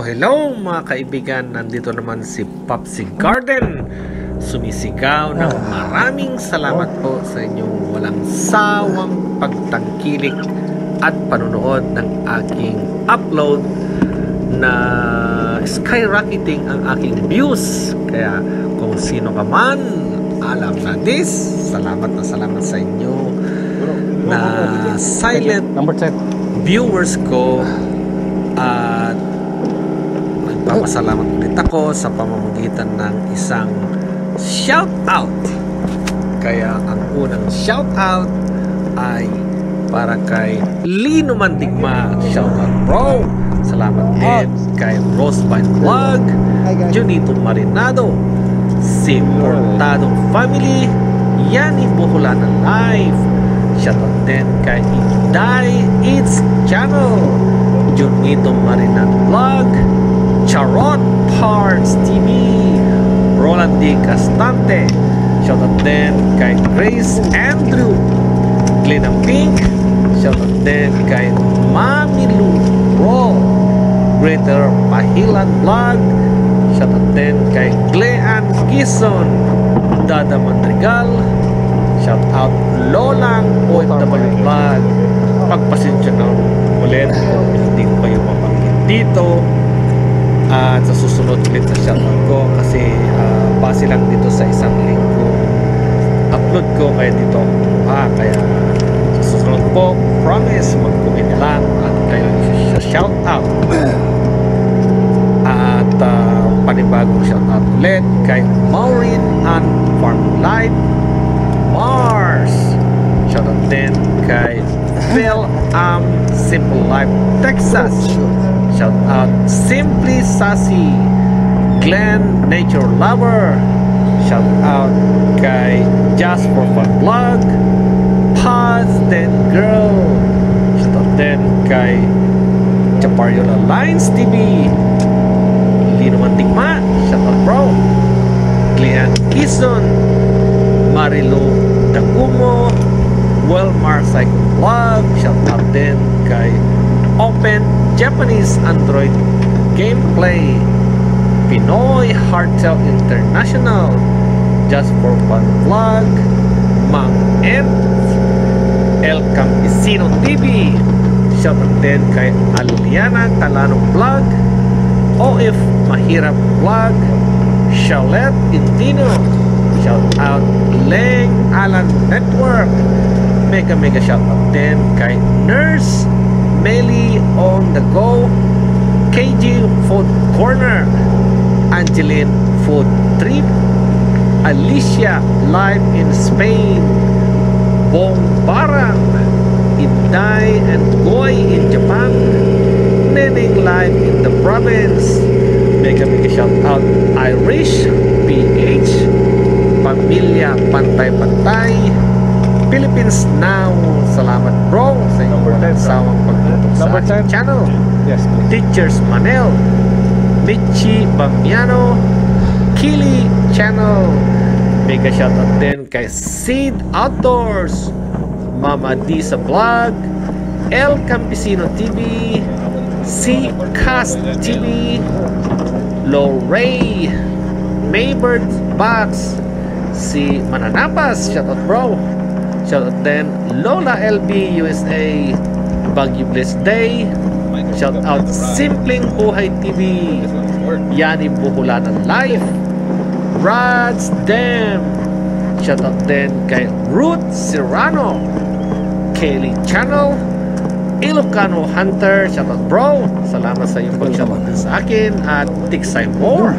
Hello mga kaibigan, nandito naman si Popsy Garden. Sumisigaw ng maraming salamat po sa inyong walang sawang pagtangkilik at panunood ng aking upload na skyrocketing ang aking views. Kaya kung sino ka man, alam na this. Salamat na salamat sa inyo na silent viewers ko. At nagpapasalamat ulit ako sa pamamagitan ng isang shout out. Kaya ang unang shout out ay para kay Lino Mandigma. Shout out bro. Salamat din kay Rosevine Vlog, Junito Marinado, si Portado Family, Yani Buhulanan Live. Shout out din kay Inday It's Channel, Junito Marinado Vlog, Charot Parts TV, Roland D. Castante. Shoutout din kay Grace Andrew, Glenda Pink. Shoutout din kay Mami Lu Ro, Greater Pahilan Vlog. Shoutout din kay Glean Kison, Dada Madrigal. Shoutout Lolang OFW Vlog. Pagpasensya na ulit kung hindi ko kayo mabanggit dito. At sa susunod ulit na shoutout ko kasi base lang dito sa isang link ko upload ko, kaya dito kaya sa susunod po, promise mag-comment lang at kayo shoutout. At panibagong shoutout ulit kay Maureen and Farm Life Mars. Shoutout din kay Phil Simple Life Texas. Shout out Simply Sassy, Glenn Nature Lover. Shout out kay Just for Fun Vlog, Paz Den Girl. Shout out din kay Chapariola Lines TV, Lino Mandigma. Shout out bro. Glean Kison, Marilu Dagumo, Wellmar Cycle Vlog. Shout out din kay Open Japanese Android Gameplay, Pinoy Hardtail International, Just for Fun Vlog, Mang Ed, El Campesino TV. Shoutout din kay Aliana Talanong Vlog, OF Mahirap Vlog, Charlotte Intino. Shoutout Leng Alan Network. Mega shoutout din kay Nurse Meli on the Go, KG Food Corner, Angeline Food Trip, Alicia Live in Spain, Bong Barang, Inday and Goy in Japan, Neneng Live in the province. Mega shout out Irish PH, Pamilya Pantay-Pantay, Philippines Now. Salamat bro sa inyong walang sawang pagtutok sa aking channel. Yes, Teachers Manel, Michi Bamiano, Kili Channel. Mega shoutout din kay Seed Outdoors, Mama D sa Vlog, El Campesino TV, C Cast TV, Low Ray, Maybird Box, si Mananapas. Shoutout bro. Shoutout din Lola LB USA, Baguio Bliss Day. Shoutout Simpleng Buhay TV, Yani Buhulanan Life, Rads Dem. Shoutout din kay Ruth Serrano, Kelly Channel, Ilocano Hunter. Shoutout bro. Salamat sa iyong pag-shoutout din sa akin. At Tiksay More,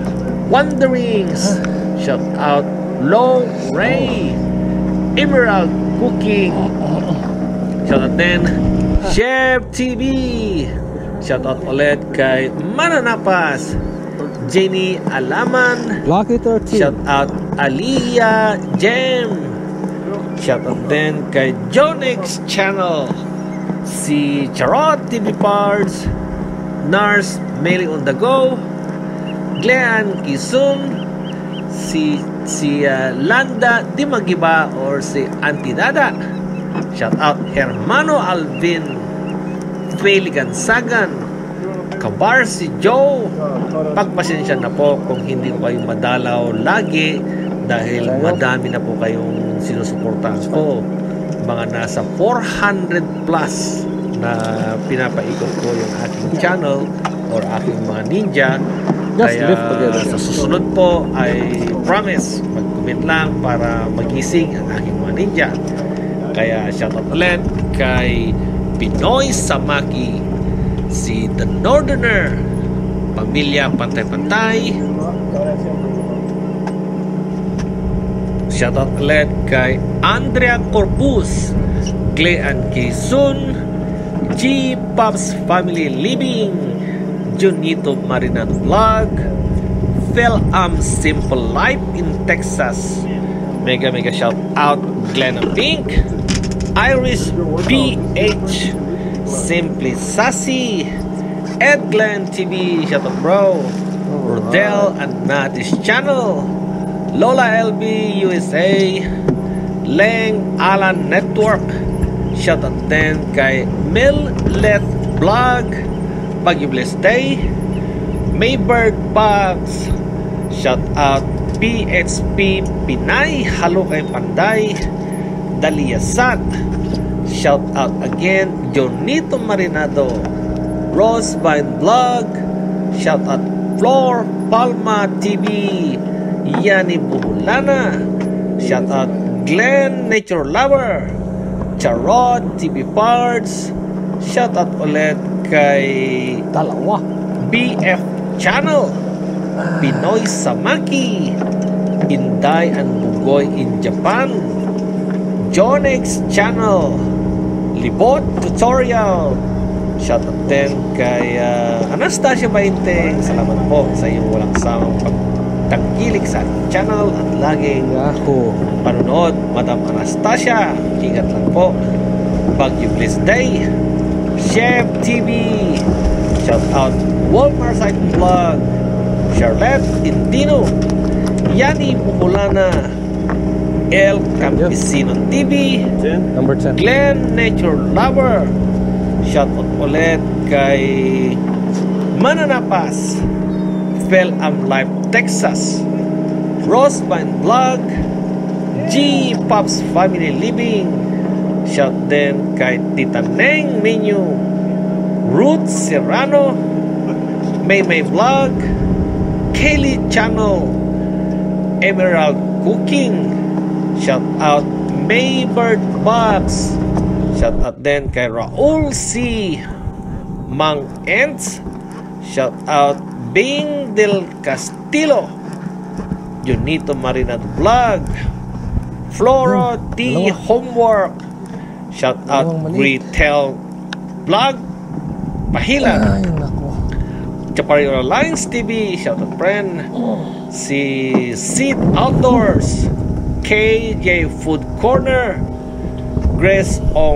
Wanderings. Shoutout Low Ray, Emerald Cooking. Shoutout din Chef TV. Shoutout ulit kay Mananapas, Jenny Alaman. Lucky 13. Shoutout Aliyah Jem. Shoutout din kay Jonex Channel, si Charot TV Parts, Nars Meli on the Go, Glean Kisun, si Landa Dimagiba or si Auntie Dada. Shout out Hermano Alvin, Feli Gansagan, Kabar si Joe. Pagpasensya na po kung hindi ko kayo madalaw lagi dahil madami na po kayong sinusuportahan ko. Mga nasa 400 plus na pinapaikot ko yung aking channel or aking mga ninja. Kaya sa susunod po ay promise, mag-comment lang para magising ang aking mga ninja. Kaya shoutout ulit kay Pinoy Samaki, si The Northerner, pamilya pantay-pantay. Shoutout ulit kay Andrea Corpus, Clean Quezon, G Pops Family Living, Junito Marinado Vlog, Phil Simple Life in Texas. Mega shout out Glenna Pink, Irish PH, Simply Sassy, Ed Glenn TV, shout out bro, Rodel and Nati's channel, Lola LB USA, Leng Alan Network, shout out din kay Millet Vlog, Bagyo Blessed Day, Maybird Bugs, shout out PHP Pinay, halo kay Panday, Dalia Sad, shout out again Jonito Marinado, Rosevine Vlog, shout out Flor Palma TV, Yani Buhulana, shout out Glenn Nature Lover, Charod TV Parts, shout out ulit kay Dalawa BF Channel, Pinoy Samaki, Inday and Bugoy in Japan, Jonex Channel, Libot Tutorial, shout out din kay Anastasia Bainteng. Salamat po sa iyong walang sawang pagtangkilik sa ating channel at laging panonood, Madam Anastasia. Ingat lang po. Bagyo Blessed Day, Chef TV, shout out Walmart Site Vlog, Charlotte Intino, Yani Bukulana, El Campesino TV, number 10, Glenn Nature Lover, shout out ulit kay Mananapas, Fel Life Texas, Rosevine Vlog, G Pops Family Living, shout din kay Tita Neng Menu, Ruth Serrano, May Vlog, Kaylee Channel, Emerald Cooking, shout out Maybird Box, shout out din kay Raul C, Mang Ents, shout out Bing Del Castillo, Junito Marinado Vlog, Floro T Homework, shout out Retail Vlog Pahila, Chaparral Lines TV, shout out friend, si Seed Outdoors, KJ Food Corner, Grace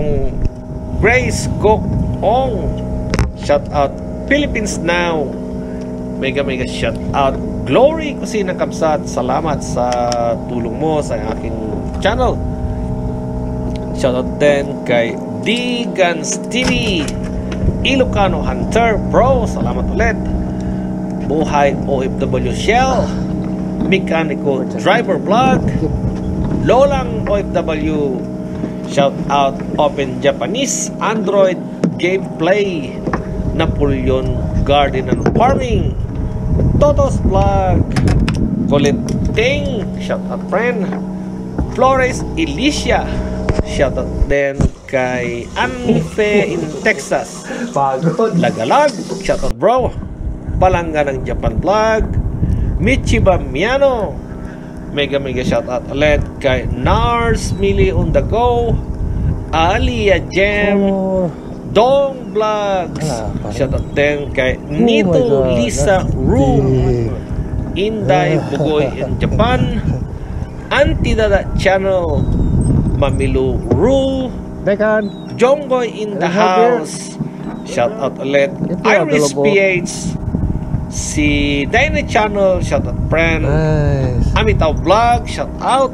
Cook Ong, shout out Philippines Now, mega shout out Glory Kusina Kamsat, salamat sa tulong mo sa aking channel. Shoutout din kay D Guns TV, Ilocano Hunter Bro, salamat ulit. Buhay OFW Shell, Mekaniko Driver Vlog, Lolang OFW, shout out Open Japanese Android Gameplay, Napoleon Garden and Farming, Totos Vlog, Coleting, shout out friend, Flores Alicia, shout out din kay Anfe in Texas, Lagalag, shout out bro, Palangga ng Japan Vlog, Michiba Miano, mega shout out ulit kay Nars Mili on the Go, Alia Gem, Dong Vlogs, shout out din kay Nito Lisa Room, Inday Bugoy in Japan, Antidada Channel, Mamilu Ru, Jonggoy in the house, shout out ulit Iris PH, si Dine Channel, shout out friend, Amitaw Vlog, shout out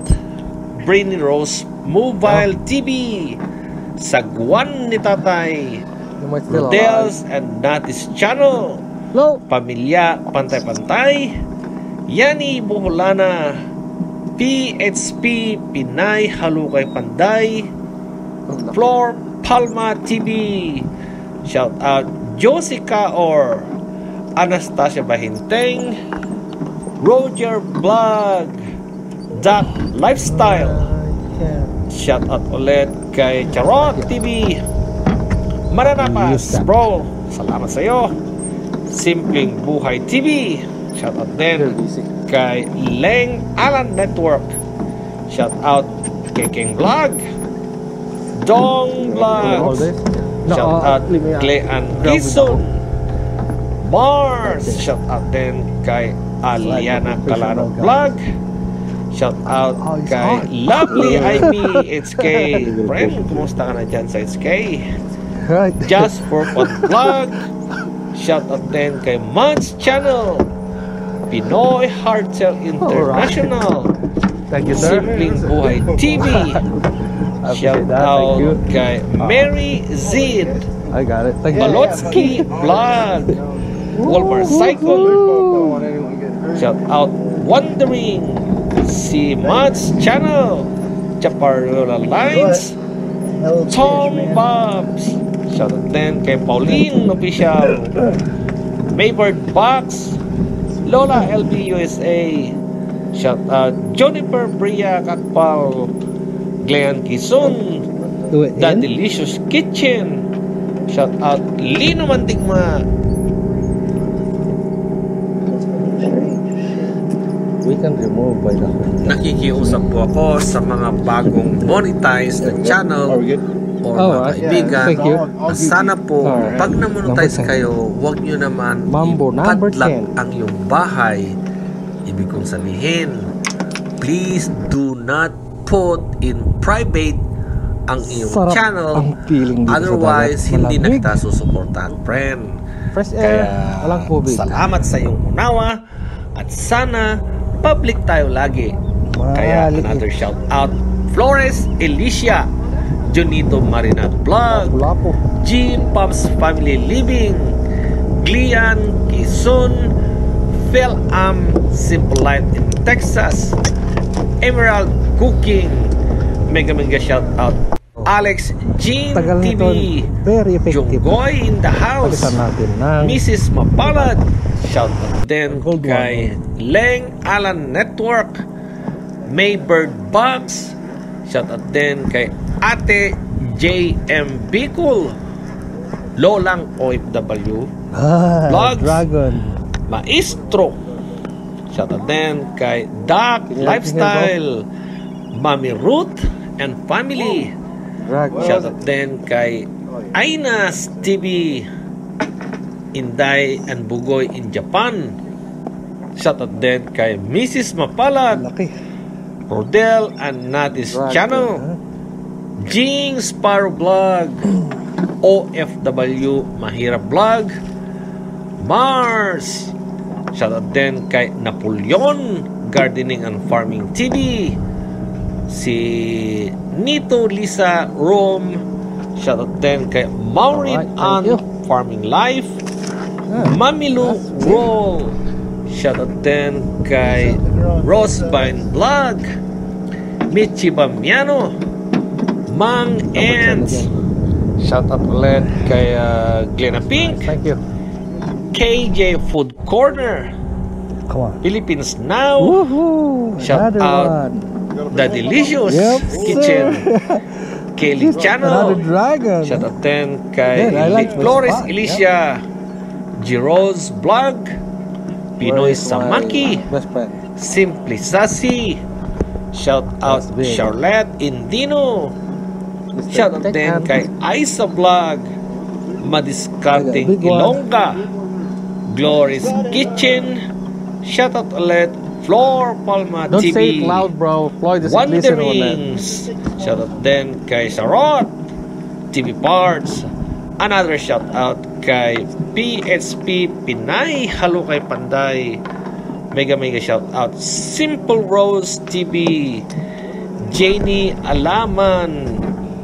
Brainy Rose Mobile TV, Sagwan ni Tatay, Rodel's and Natis Channel, Pamilya Pantay-Pantay, Yani Buholana, PHP Pinay Halukay Panday, Flor Palma TV, shout out Josica or Anastasia Bahinteng, Roger Vlog, Duck Lifestyle, shout out ulit kay Charot TV, Mananapas bro, salamat sa'yo, Simpleng Buhay TV, shout out din kay Leng Alan Network, shout out kay King Vlog, Dong Vlogs, shout out Clean Quezon, Mars, shout out din kay Aliana Calano Vlog, shout out kay Lovely Ivy HK, friend, kumusta ka na dyan sa HK? Just for Fun Vlog, shout out din kay Much Channel, Pinoy Hardtail International, Simpleng Buhay TV, shout out kay Mary Zid, Balotsky Vlog, Walmart Cycle, shout out Wondering, si Much Channel, Chaparrola Lines, Tom Bobs, shout out din kay Pauline Official, Maybird Box, Lola LB USA, shout out Juniper Bria Kakpal, Glenn Quezon, The Delicious Kitchen, shout out Lino Mantigma. We can remove by the Nakikiusap po ako sa mga bagong monetized na channel or mga kaibigan. Sana po, pag na-monetize kayo, huwag nyo naman ipadlock ang iyong bahay. Ibig kong sabihin, please do not put in private ang iyong channel, otherwise hindi na kita susuportahan, friend. Kaya salamat sa iyong unawa at sana public tayo lagi. Kaya another shout out Flores Elicia, Junito Marinat Vlog, Jean Pops Family Living, Glian Quezon, Phil Simple Life in Texas, Emerald Cooking, mega shout out Alex Jean TV, Junggoy in the house, Mrs. Mapalad, shout out din kay Leng Alan Network, Maybird Box, shout out din kay Ate JM Bicol, Lolang OFW Vlogs, Maestro, shout out din kay Duck Lifestyle, Mami Ruth and Family, shout out din kay Ainas TV, Inday and Bugoy in Japan, shout out din kay Mrs. Mapalad, Rodel and Natis Channel, Jing Sparrow Vlog, OFW Mahirap Vlog, Mars, shout out din kay Napoleon Gardening and Farming TV, si Nito Lisa Rome, shout out din kay Maureen and Farming Life, Mamilu Roll, shout out din kay Rosebine Vlog, Michi Bamiano, Mang Ants, shout out ulit kay Glenna Pink, KJ Food Corner, Philippines Now, shout out The Delicious Kitchen, Kelly Channel, shout out din kay Flores Elicia, Giro's Vlog, Pinoy Samaki, Simply Sassy, shout out Charlotte Indino, shout out din kay Isa Vlog, Madiskarting Ilongga, Glory's Kitchen, shout out ulit Flor Palma Don't TV, say it loud, bro. Floyd doesn't listen on that. Wanderings, shout out din kay Sarot TV Parts, another shout out kay PHP Pinay Halukay Panday, mega shout out Simple Rose TV, Janie Alaman,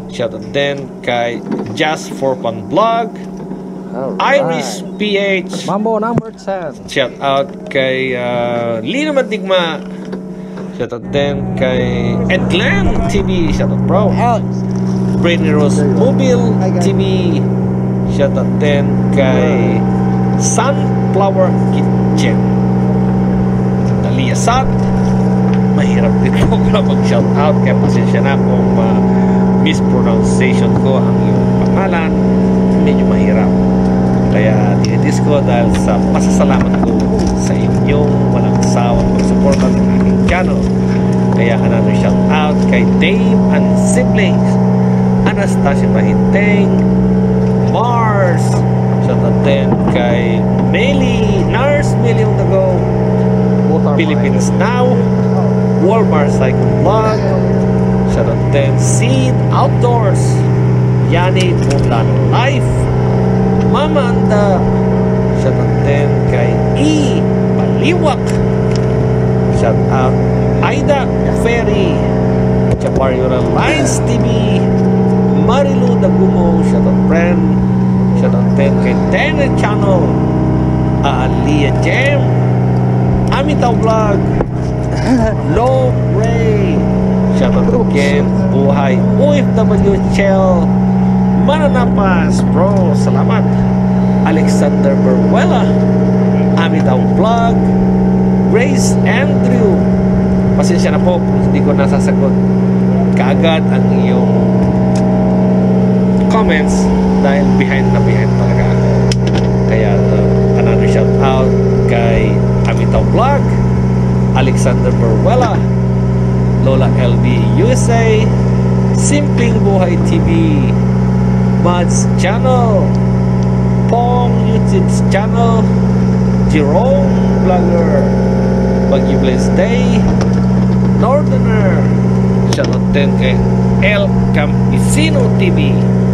Shoutout din kay Just for Fun Vlog, Alright. Iris PH. Mambo number 10. Shoutout kay Lino Mandigma. Shoutout din kay Edglen TV. Shoutout bro. Brainy Rose Mobile TV. Shoutout din kay Sunflower Kitchen. Dalia Sat. Mahirap din po pala mag-shoutout, kaya pasensya na kung mispronunciation ko ang iyong pangalan. Medyo mahirap, kaya tinitis ko dahil sa pasasalamat ko sa inyong walang sawang pagsuporta ng aking channel. Kaya another shoutout kay Dave and Siblings, Anastasia Mahinteng, Mars. Shoutout din kay Meli Nars, Meli on the Go, Philippines Now, Walmart Cycle Vlog. Shoutout din Seed Outdoors, Yani Mundano Life, Mama Anda. Shoutout din kay E Paliwak. Shoutout Aida Ferry, Chaparral Lines TV, Marilu Dagumo. Shoutout friend. Shoutout din kay Daniel Channel, Alia Jem, Amitaw Vlog, Low Ray. Shoutout again, Buhay OFW Chell, Mananapas bro, salamat. Alexander Berwela, Amitaw Vlog, Grace Andrew. Pasensya na po kung hindi ko nasasagot kaagad ang iyong comments dahil behind talaga ako. Kaya another shout out kay Amitaw Vlog, Alexander Berwela, Lola LB USA, Simpleng Buhay TV, Mads Channel, Pong YouTube Channel, Jerome Vlogger, Baggy Blaze Day, Northerner. Shoutout din kay El Campesino TV.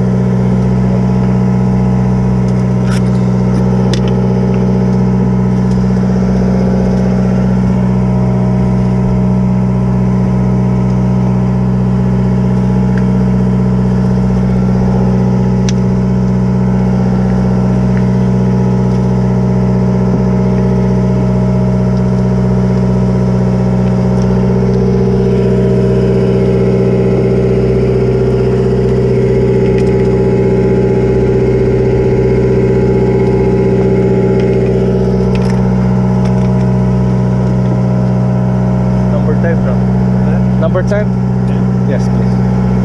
Number 10? Yes, please.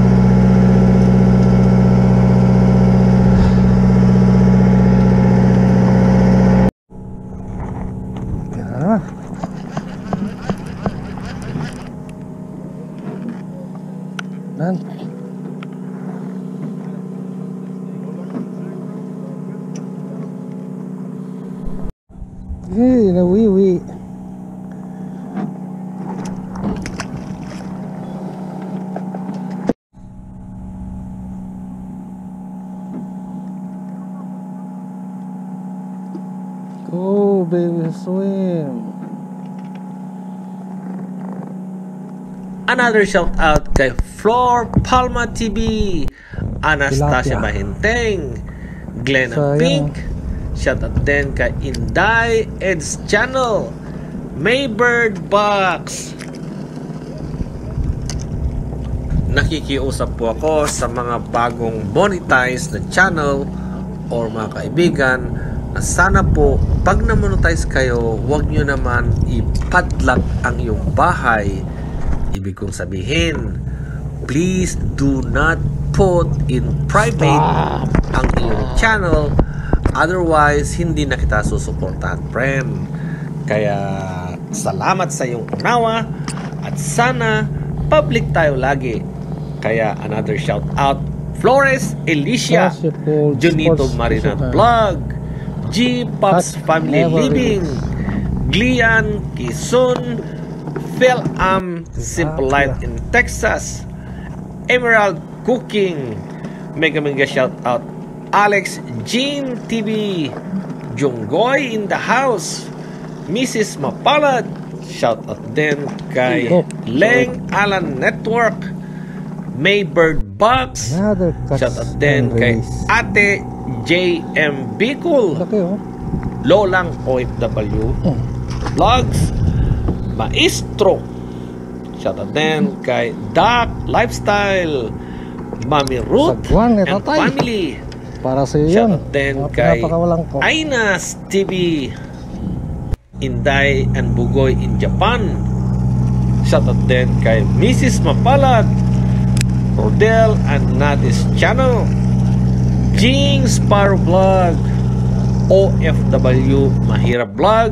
Yeah. Man. Hey, na wee. Go, baby, swim. Another shout out kay Flor Palma TV, Anastasia Tilapia. Mahinteng, Glenn Sayang. Pink. Shout out din kay Inday Ed's Channel, Maybird Box. Nakikiusap po ako sa mga bagong monetize na channel or mga kaibigan na sana po pag na-monetize kayo, huwag nyo naman ipadlock ang iyong bahay. Ibig kong sabihin, please do not put in private ang iyong channel, otherwise hindi na kita susuportahan, friend. Kaya salamat sa iyong unawa at sana public tayo lagi. Kaya another shout out Flores Elicia, Junito Marina Vlog, G Pops Family Living, Glian Kisun, Phil Simple Light in Texas, Emerald Cooking. Mega shout out Alex Jean TV, Junggoy in the house, Mrs. Mapalad. Shout out din kay Leng Alan Network, Maybird Box. Another catch Shout out din and kay release. Ate JM Bicol. Laki oh. Lolang OFW Vlogs. Maestro. Shout out din kay Doc Lifestyle. Mami Ruth Sagwan ni and tatay. family. Para sa iyo Shout yan. out din kay Napakawalang ko. Ainas TV, Inday and Bugoy in Japan. Shout out din kay Mrs. Mapalad, Rodel and Natis Channel, Jing Sparrow Vlog, OFW Mahirap Vlog,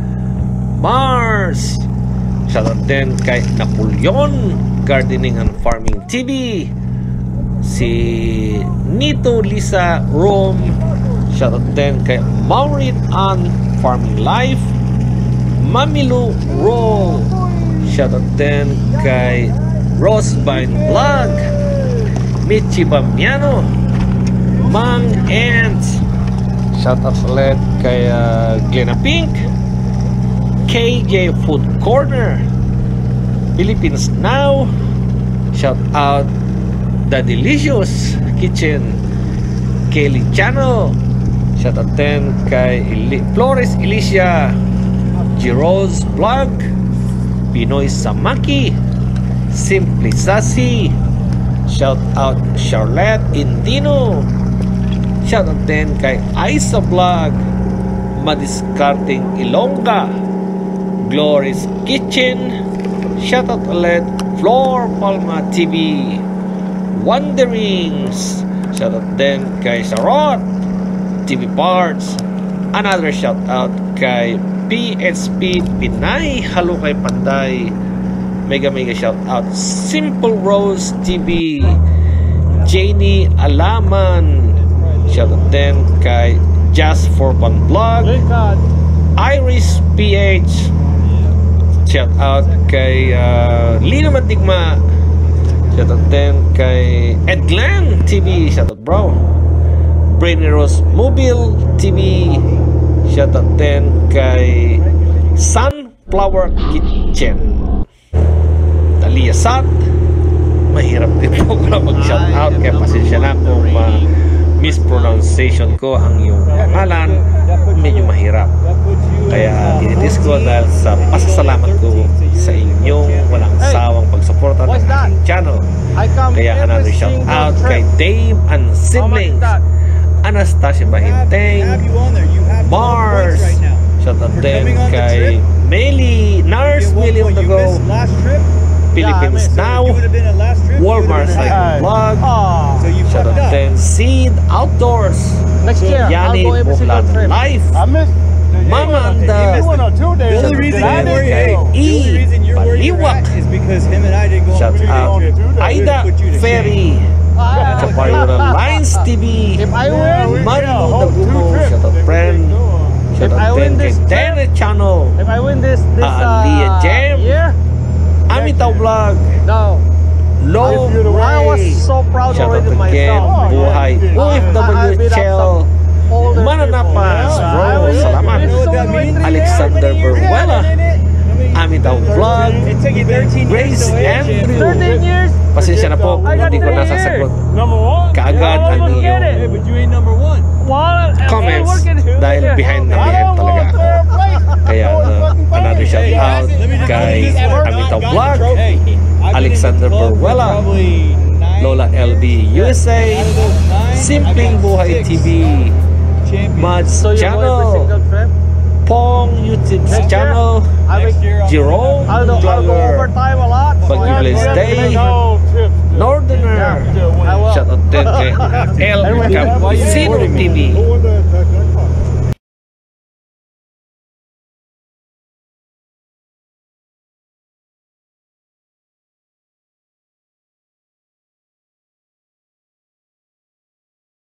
Mars. Shout out din kay Napoleon Gardening and Farming TV, si Nito Lisa Rome. Shout out din kay Maureen Ann Farming Life, Mamilu Roll. Shout out din kay Rosevine Vlog, Michi Bamiano, Mang Ants. Shout out ulit kay Glenna Pink, KJ Food Corner, Philippines Now. Shout out The Delicious Kitchen, Kelly Channel. Shout out din kay Flores Alicia, Giro's Vlog, Pinoy Samaki, Simply Sassy. Shout out Charlotte Indino. Shout out din kay Isa Vlog, Madiskarting Ilongga, Glory's Kitchen. Shout out ulit Flor Palma TV, Wanderings. Shout out din kay Sarot TV Parts. Another shout out kay PSP Pinay Halukay Panday. Mega shout out Simple Rose TV, Janie Alaman. Shout out din kay Just for Fun Vlog, Iris PH. Shout out kay Lino Mantigma. Shout out din kay Edglan TV. Shout out bro. Braineros Mobile TV. Shout out din kay Sunflower Kitchen. Talia Sat. Mahirap din po para mag-shout out, kaya pasensya na kung mispronunciation ko ang iyong pangalan. Medyo mahirap, kaya tinitis ko dahil sa pasasalamat ko sa inyong walang sawang pagsuporta ng aking channel. Kaya another shout out kay Dave and siblings, Anastasia Bahinteng, Mars. Shout out din kay Meli Nars William Dago, Philippines Now, Walmart Cycle Vlog. Shout out din Seed Outdoors, Next year, Yani I'll go every single Buklan trip. Life, I missed. Mama Anda. He went on 2 days. Shout out din kay E Baliwak. is because him and I didn't go Shout on out a trip. Aida Ferry, Kapayura Lines TV, If I win, Mario Dabugo. Shout out friend. Shout If I out win din kay this Tene Channel, if I win this Lia Jam, year, Amitaw Vlog, no. Low I was Ray. so proud Shout out already again, myself. Buhay, I OFW beat up Chel, some older Mananapas, people. bro, I was- salamat. it's so mean? much Alexander Berwela, Amitaw Vlog, It took you 13 years Grace to win. Andrew. 13 years. Pasensya na po kung I got hindi ko 3 nasasagot Number 1. kaagad ang I don't get iyong it. Hey, but you ain't number one. Well, comments dahil behind na I behind don't talaga want ako. fair play. Kaya another shout Hey, out let me just kay put it this way. Amitaw Vlog, Hey, I've been Alexander in the club for Berwela, probably 9 Lola LB USA, Out of those 9, Simpleng I got Buhay 6 TV, champions. Mads So you go every Channel, single trip? Pong YouTube Next Channel, Next year, I'll- Jerome I'll go Vlogger, overtime a lot. So Bagyo I Blaze have to Day, make No tips. Northerner. I will. Shout out din kay El Campesino TV, No wonder I attacked that car.